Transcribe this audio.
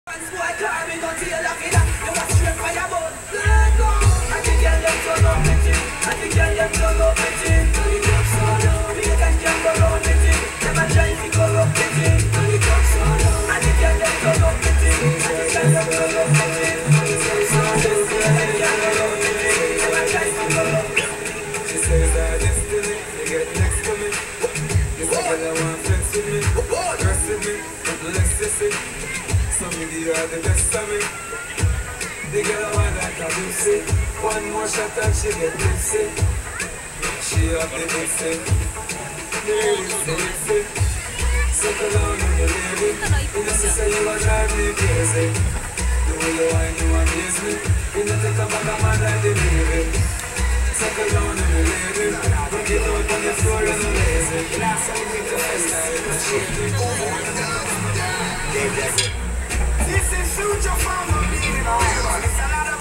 One more shot and she get tipsy. She have the mixing. The settle down on the lady. You know, sister, you a drive me crazy. The way you wine, you amaze me. You know, take a bag of man like the baby. Settle down on the lady. Bring it out on the floor and amaze it. Celebrate the lifestyle and shake it. This is future family. It's a lot of